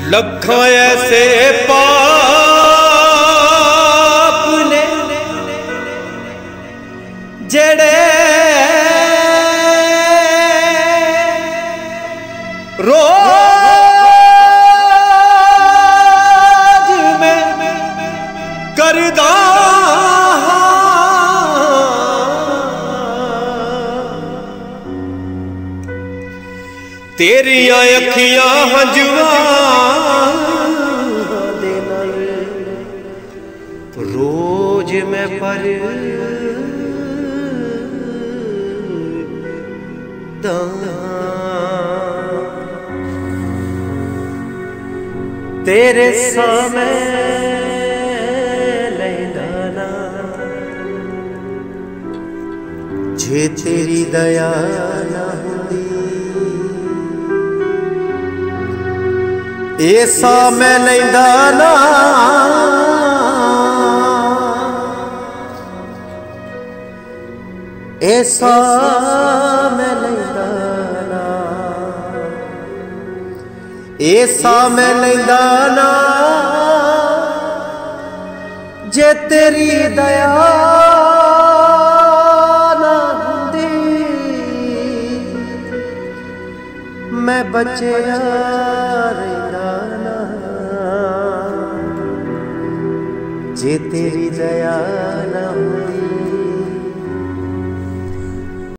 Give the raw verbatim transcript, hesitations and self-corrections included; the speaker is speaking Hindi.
लखों ऐसे पाप ने जेड़े रोज में करदा तेरिया अखियां हंजुआं दे नाल रोज मैं पर तेरे सामने लैंदा ना जे तेरी दया ना हुंदी ऐसा मैं लैंदा ना ऐसा मैं लैंदा ना ऐसा मैं लैंदा ना जे तेरी दया ना हुंदी मैं बचिया रहिंदा ना जे तेरी दया ना हुंदी।